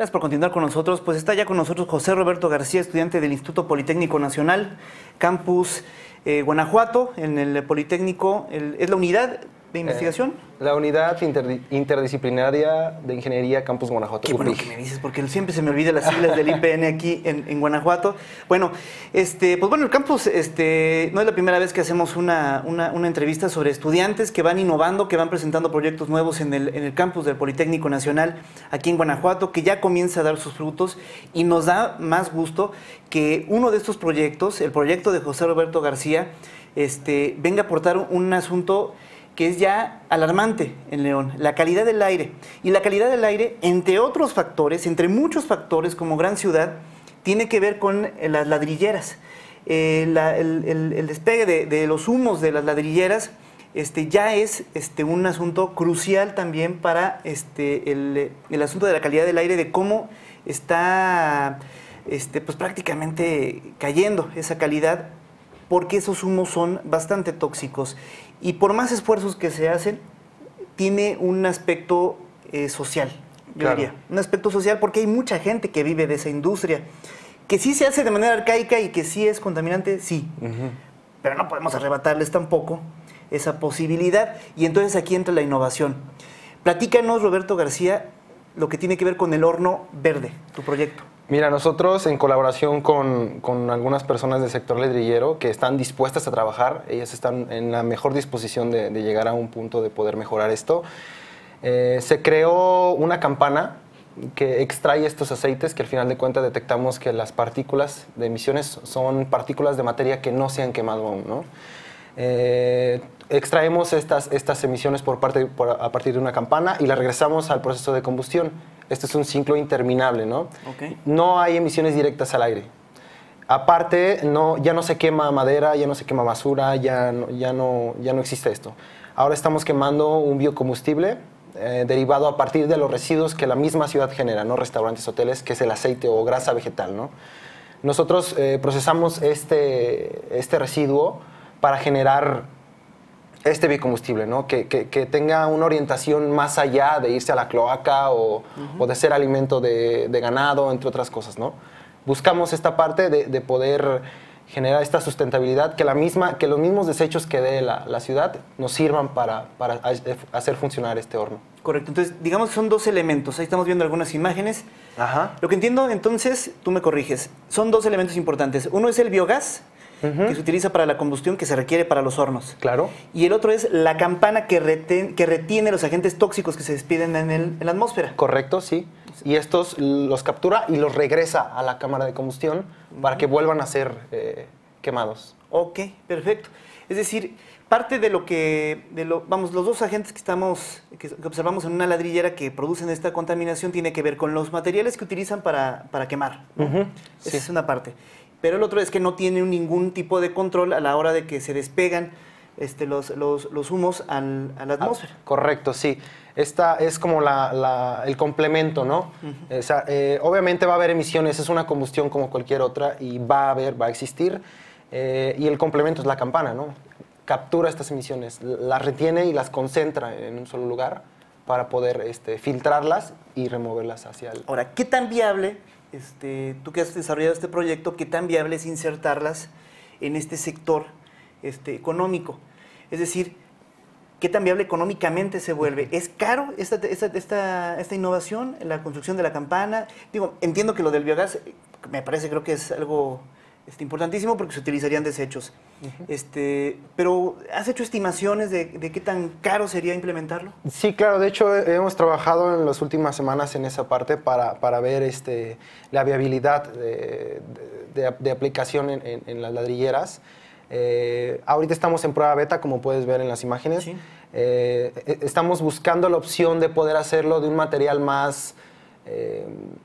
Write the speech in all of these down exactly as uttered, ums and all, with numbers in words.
Gracias por continuar con nosotros. Pues está ya con nosotros José Roberto García, estudiante del Instituto Politécnico Nacional, Campus eh, Guanajuato, en el Politécnico. El, ¿Es la unidad de investigación? Eh, la unidad inter, interdisciplinaria de Ingeniería Campus Guanajuato. Qué bueno que me dices, porque siempre se me olvidan las siglas del I P N aquí en, en Guanajuato. Bueno, este, pues bueno, el campus este, no es la primera vez que hacemos una, una, una entrevista sobre estudiantes que van innovando, que van presentando proyectos nuevos en el, en el campus del Politécnico Nacional aquí en Guanajuato, que ya comienza a dar sus frutos, y nos da más gusto que uno de estos proyectos, el proyecto de José Roberto García, este, venga a aportar un asunto que es ya alarmante en León, la calidad del aire. Y la calidad del aire, entre otros factores, entre muchos factores como gran ciudad, tiene que ver con las ladrilleras. Eh, la, el, el, el despegue de, de los humos de las ladrilleras este, ya es este, un asunto crucial también para este, el, el asunto de la calidad del aire, de cómo está este, pues, prácticamente cayendo esa calidad, porque esos humos son bastante tóxicos. Y por más esfuerzos que se hacen, tiene un aspecto eh, social, yo claro. diría. Un aspecto social porque hay mucha gente que vive de esa industria, que sí se hace de manera arcaica y que sí es contaminante, sí. Uh-huh. Pero no podemos arrebatarles tampoco esa posibilidad. Y entonces aquí entra la innovación. Platícanos, Roberto García, lo que tiene que ver con el horno verde, tu proyecto. Mira, nosotros en colaboración con, con algunas personas del sector ladrillero que están dispuestas a trabajar, ellas están en la mejor disposición de, de llegar a un punto de poder mejorar esto, eh, se creó una campana que extrae estos aceites, que al final de cuentas detectamos que las partículas de emisiones son partículas de materia que no se han quemado aún, ¿no? Eh, extraemos estas, estas emisiones por parte, por, a partir de una campana y las regresamos al proceso de combustión. Este es un ciclo interminable, ¿no? Okay. No hay emisiones directas al aire. Aparte, no, ya no se quema madera, ya no se quema basura, ya no, ya no, ya no existe esto. Ahora estamos quemando un biocombustible eh, derivado a partir de los residuos que la misma ciudad genera, ¿no? Restaurantes, hoteles, que es el aceite o grasa vegetal, ¿no? Nosotros eh, procesamos este, este residuo para generar este biocombustible, ¿no? Que, que, que tenga una orientación más allá de irse a la cloaca o, uh-huh. o de ser alimento de, de ganado, entre otras cosas, ¿no? Buscamos esta parte de, de poder generar esta sustentabilidad, que, la misma, que los mismos desechos que dé la, la ciudad nos sirvan para, para hacer funcionar este horno. Correcto. Entonces, digamos que son dos elementos. Ahí estamos viendo algunas imágenes. Ajá. Lo que entiendo, entonces, tú me corriges, son dos elementos importantes. Uno es el biogás, Uh-huh. que se utiliza para la combustión, que se requiere para los hornos. Claro. Y el otro es la campana que, reten, que retiene los agentes tóxicos que se despiden en, el, en la atmósfera. Correcto, sí. Y estos los captura y los regresa a la cámara de combustión uh-huh. para que vuelvan a ser eh, quemados. Ok, perfecto. Es decir, parte de lo que, de lo, vamos, los dos agentes que, estamos, que, que observamos en una ladrillera que producen esta contaminación tiene que ver con los materiales que utilizan para, para quemar, ¿no? Uh-huh. Esa sí. es una parte. Pero el otro es que no tienen ningún tipo de control a la hora de que se despegan este, los, los, los humos al, a la atmósfera. Ah, correcto, sí. Esta es como la, la, el complemento, ¿no? Uh-huh. O sea, eh, obviamente va a haber emisiones, es una combustión como cualquier otra y va a haber, va a existir. Eh, y el complemento es la campana, ¿no? Captura estas emisiones, las retiene y las concentra en un solo lugar para poder este, filtrarlas y removerlas hacia el... Ahora, ¿qué tan viable... Este, tú que has desarrollado este proyecto, ¿qué tan viable es insertarlas en este sector este, económico? Es decir, ¿qué tan viable económicamente se vuelve? ¿Es caro esta, esta, esta, esta innovación, la construcción de la campana? Digo, entiendo que lo del biogás, me parece, creo que es algo este, importantísimo porque se utilizarían desechos. Uh-huh. este, pero, ¿has hecho estimaciones de, de qué tan caro sería implementarlo? Sí, claro. De hecho, hemos trabajado en las últimas semanas en esa parte para, para ver este, la viabilidad de, de, de aplicación en, en, en las ladrilleras. Eh, ahorita estamos en prueba beta, como puedes ver en las imágenes. Sí. Eh, estamos buscando la opción de poder hacerlo de un material más eh,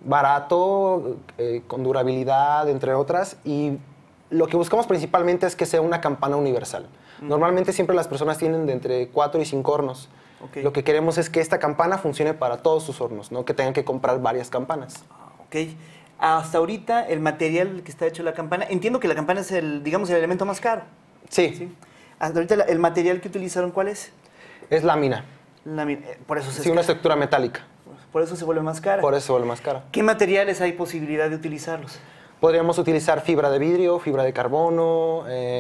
barato, eh, con durabilidad, entre otras, y lo que buscamos principalmente es que sea una campana universal. Mm. Normalmente siempre las personas tienen de entre cuatro y cinco hornos. Okay. Lo que queremos es que esta campana funcione para todos sus hornos, no que tengan que comprar varias campanas. Ok. Hasta ahorita el material que está hecho la campana, entiendo que la campana es el, digamos, el elemento más caro. Sí. ¿Sí? Hasta ahorita el material que utilizaron, ¿cuál es? Es lámina. Lámina. Por eso se sí, una estructura metálica. Por eso se vuelve más cara. Por eso se vuelve más cara. ¿Qué materiales hay posibilidad de utilizarlos? Podríamos utilizar fibra de vidrio, fibra de carbono,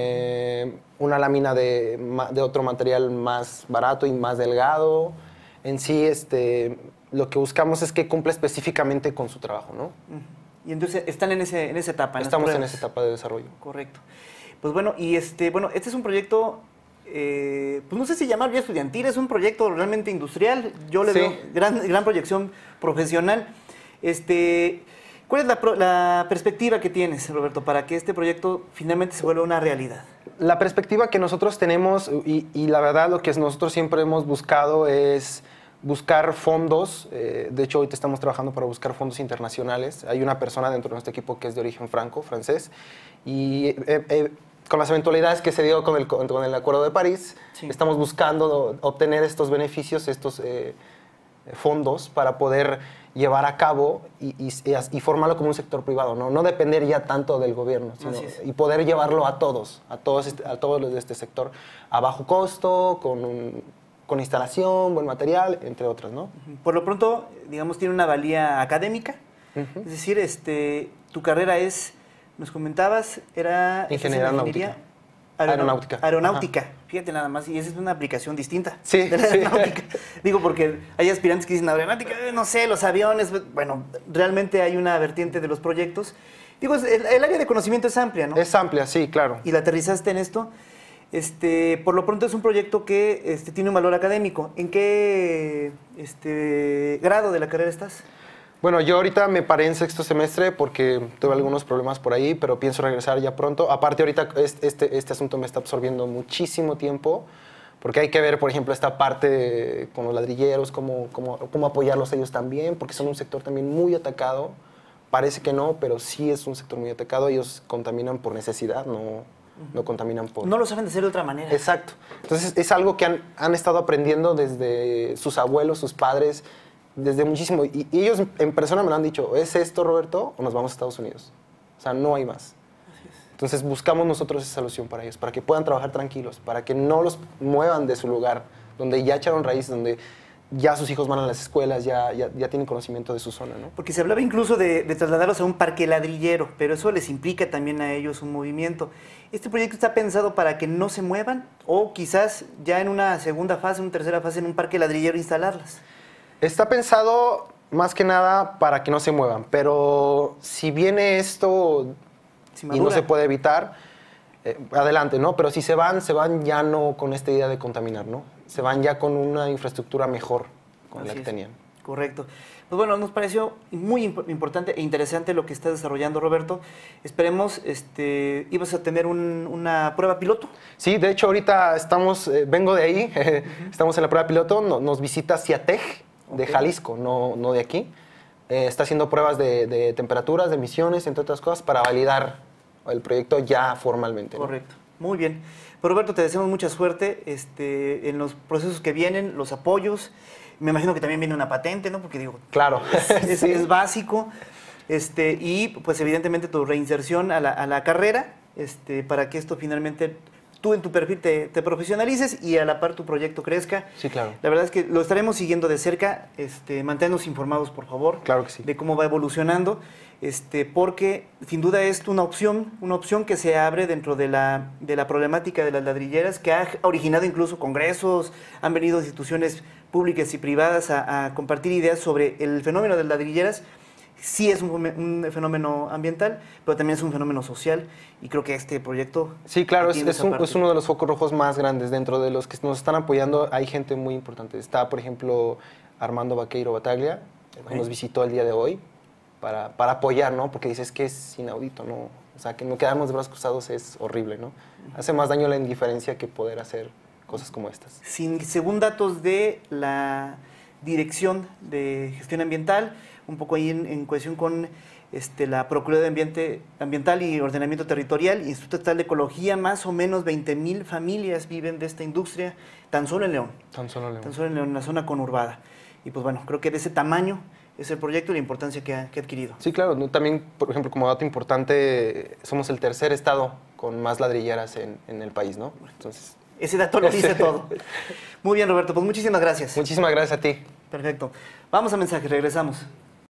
eh, una lámina de, de otro material más barato y más delgado. En sí, este, lo que buscamos es que cumpla específicamente con su trabajo, ¿no? Y entonces están en, ese, en esa etapa. En Estamos en esa etapa de desarrollo. Correcto. Pues bueno, y este, bueno, este es un proyecto, eh, pues no sé si llamarlo ya estudiantil, es un proyecto realmente industrial. Yo le Sí. veo gran, gran proyección profesional. Este, ¿cuál es la, pro- la perspectiva que tienes, Roberto, para que este proyecto finalmente se vuelva una realidad? La perspectiva que nosotros tenemos, y, y la verdad lo que nosotros siempre hemos buscado es buscar fondos. Eh, de hecho, ahorita estamos trabajando para buscar fondos internacionales. Hay una persona dentro de nuestro equipo que es de origen franco, francés, y eh, eh, con las eventualidades que se dio con el, con el Acuerdo de París, Sí. estamos buscando obtener estos beneficios, estos eh, fondos para poder llevar a cabo y, y, y formarlo como un sector privado, ¿no? No depender ya tanto del gobierno, sino, y poder llevarlo a todos, a todos, este, a todos los de este sector, a bajo costo, con, un, con instalación, buen material, entre otras, ¿no? Por lo pronto, digamos, tiene una valía académica. Uh-huh. Es decir, este, tu carrera es, nos comentabas, era... Ingeniería náutica. Aeronáutica. Aeronáutica. Ajá. Fíjate nada más, y esa es una aplicación distinta. Sí, de la aeronáutica. Sí. Digo, porque hay aspirantes que dicen aeronáutica, eh, no sé, los aviones. Bueno, realmente hay una vertiente de los proyectos. Digo, el, el área de conocimiento es amplia, ¿no? Es amplia, sí, claro. Y la aterrizaste en esto. Este, por lo pronto es un proyecto que este, tiene un valor académico. ¿En qué este, grado de la carrera estás? Bueno, yo ahorita me paré en sexto semestre porque tuve algunos problemas por ahí, pero pienso regresar ya pronto. Aparte, ahorita este, este asunto me está absorbiendo muchísimo tiempo, porque hay que ver, por ejemplo, esta parte con los ladrilleros, cómo, cómo, cómo apoyarlos a ellos también, porque son un sector también muy atacado. Parece que no, pero sí es un sector muy atacado. Ellos contaminan por necesidad, no, no contaminan por... No lo saben hacer de otra manera. Exacto. Entonces, es algo que han, han estado aprendiendo desde sus abuelos, sus padres, desde muchísimo, y, y ellos en persona me lo han dicho, ¿es esto, Roberto, o nos vamos a Estados Unidos? O sea, no hay más. Entonces buscamos nosotros esa solución para ellos, para que puedan trabajar tranquilos, para que no los muevan de su lugar, donde ya echaron raíz, donde ya sus hijos van a las escuelas, ya, ya, ya tienen conocimiento de su zona, ¿no? Porque se hablaba incluso de, de trasladarlos a un parque ladrillero, pero eso les implica también a ellos un movimiento. ¿Este proyecto está pensado para que no se muevan o quizás ya en una segunda fase, una tercera fase, en un parque ladrillero instalarlas? Está pensado más que nada para que no se muevan, pero si viene esto si y no se puede evitar, eh, adelante, ¿no? Pero si se van, se van ya no con esta idea de contaminar, ¿no? Se van ya con una infraestructura mejor con Así la que es. tenían. Correcto. Pues bueno, nos pareció muy imp importante e interesante lo que estás desarrollando, Roberto. Esperemos, este, ¿ibas a tener un, una prueba piloto? Sí, de hecho ahorita estamos, eh, vengo de ahí, eh, uh-huh. estamos en la prueba piloto, no, nos visita Ciatec de okay. Jalisco, no, no de aquí. Eh, está haciendo pruebas de, de temperaturas, de emisiones, entre otras cosas, para validar el proyecto ya formalmente. Correcto, ¿no? Muy bien. Pues Roberto, te deseamos mucha suerte este, en los procesos que vienen, los apoyos. Me imagino que también viene una patente, ¿no? Porque digo, claro, es, es, sí. es básico. Este, y pues evidentemente tu reinserción a la, a la carrera, este, para que esto finalmente tú en tu perfil te, te profesionalices y a la par tu proyecto crezca. Sí, claro. La verdad es que lo estaremos siguiendo de cerca. Este, manténnos informados, por favor. Claro que sí. De cómo va evolucionando. Este, porque sin duda es una opción, una opción que se abre dentro de la, de la problemática de las ladrilleras, que ha originado incluso congresos, han venido instituciones públicas y privadas a, a compartir ideas sobre el fenómeno de las ladrilleras. Sí es un, un fenómeno ambiental, pero también es un fenómeno social, y creo que este proyecto... Sí, claro, es, es, un, es uno de los focos rojos más grandes. Dentro de los que nos están apoyando hay gente muy importante. Está, por ejemplo, Armando Vaqueiro Bataglia, okay. nos visitó el día de hoy para, para apoyar, ¿no? Porque dices que es inaudito, ¿no? O sea, que no quedarnos de brazos cruzados es horrible, ¿no? Hace más daño la indiferencia que poder hacer cosas como estas. Sin, según datos de la Dirección de Gestión Ambiental, un poco ahí en, en cohesión con este, la Procuraduría de Ambiente Ambiental y Ordenamiento Territorial, Instituto Estatal de Ecología, más o menos veinte mil familias viven de esta industria, tan solo en León. Tan solo en León. Tan solo en León, en la zona conurbada. Y pues bueno, creo que de ese tamaño es el proyecto y la importancia que ha, que ha adquirido. Sí, claro. También, por ejemplo, como dato importante, somos el tercer estado con más ladrilleras en, en el país, ¿no? Entonces... Ese dato lo dice todo. Muy bien, Roberto, pues muchísimas gracias. Muchísimas gracias a ti. Perfecto. Vamos a mensaje, regresamos.